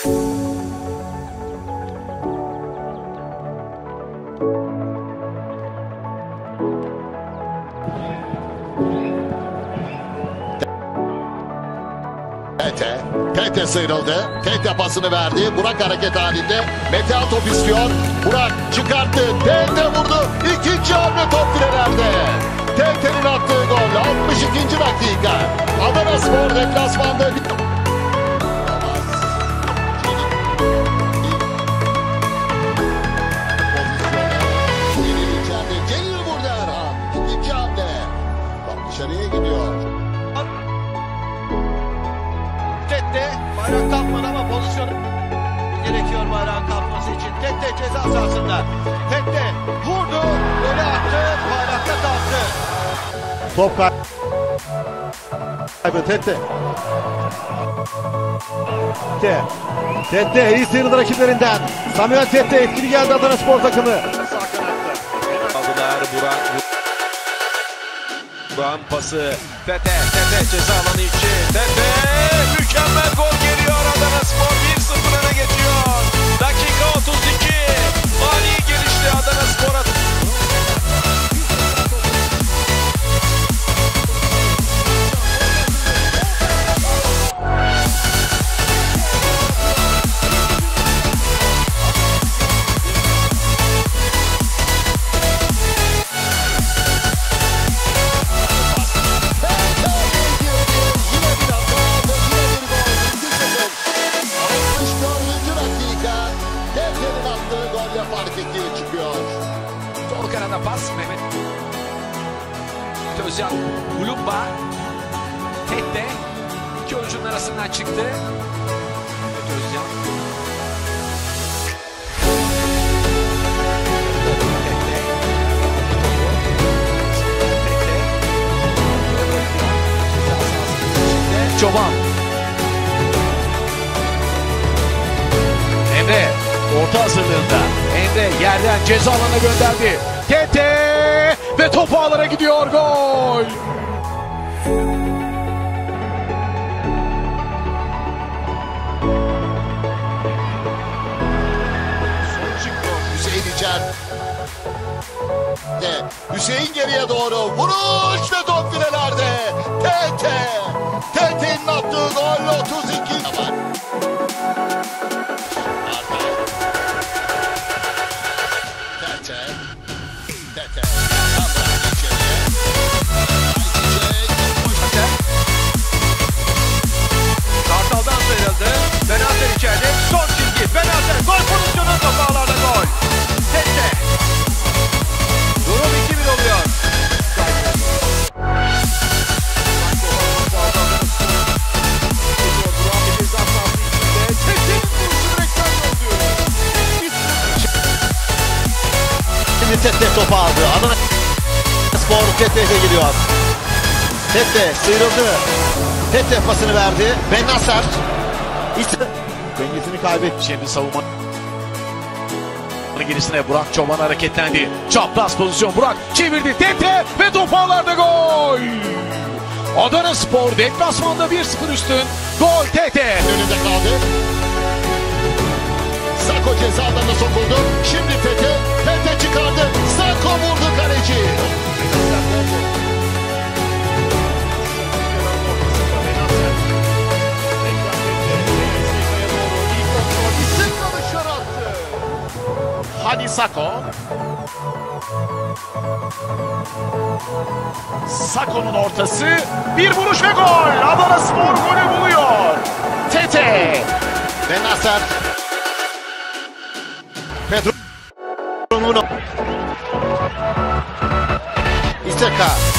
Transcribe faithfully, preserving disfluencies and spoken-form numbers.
Tete. Tete sıyrıldı. Tete pasını verdi. Burak hareket halinde. Metehan top istiyor. Burak çıkarttı. Tete vurdu. İkinci hamle top filelerde. Tete'nin attığı gol. altmış ikinci dakika. Adanaspor deplasmanda. Celil vurdu Erhan. İkinci hamle. Top dışarıya gidiyor. Tete bayrak kalkmadı ama pozisyon gerekiyor bayrağın kalkması için. Tete ceza sahasında. Tete vurdu, golü attı, bayrakta kalktı. Top kaybı Tete. Tete. Tete iyi sıyrıldı rakiplerinden. Samuel Tete etkili geldi Adanaspor takımı. Aldılar Burak. Burak'ın pası. Tete, Tete ceza alanı içi. Tete mükemmel gol geliyor. Adanaspor bir sıfır öne geçiyor. Dakika otuz iki. Ani gelişti Adanaspor'a. Fark ettiği çıkıyor. Sol kanada pas Mehmet Özcan. Ulumba. Tete. İki oyuncunun arasından çıktı. Mehmet Özcan. Tete. Tete. Çoban. Emre. Orta hazırlığında. Emre yerden ceza alanına gönderdi. Tete ve top ağlara gidiyor. Gol. Hüseyin İçer. Hüseyin geriye doğru. Vuruş ve top filelerde. Tete. Tete'nin attığı gol otuz iki. Tete. Tam bıraktı içeriye. Kartal'dan sıyrıldı. Benazer içeride. Son çizgi. Benazer gol pozisyonu, top ağlarda gol. Tete. Durum iki bir oluyor. Şimdi Tete topu aldı. Adanaspor Tete'ye geliyor. Tete sıyrıldı. Tete pasını verdi. Benazer dengesini kaybetti. Şimdi savunma gerisine Burak Çoban hareketlendi. Çapraz pozisyon Burak çevirdi. Tete ve top ağlarda gol. Adanaspor deplasmanda bir sıfır üstün. Gol Tete. Önünde kaldı. Sako ceza alanına sokuldu. Şimdi Tete. Tete çıkardı. Sako vurdu kaleci. Hadi Sako. Sako'nun ortası. Bir vuruş ve gol. Adanaspor golü buluyor. Tete. Benazer. Pedro Nuno. İsteka.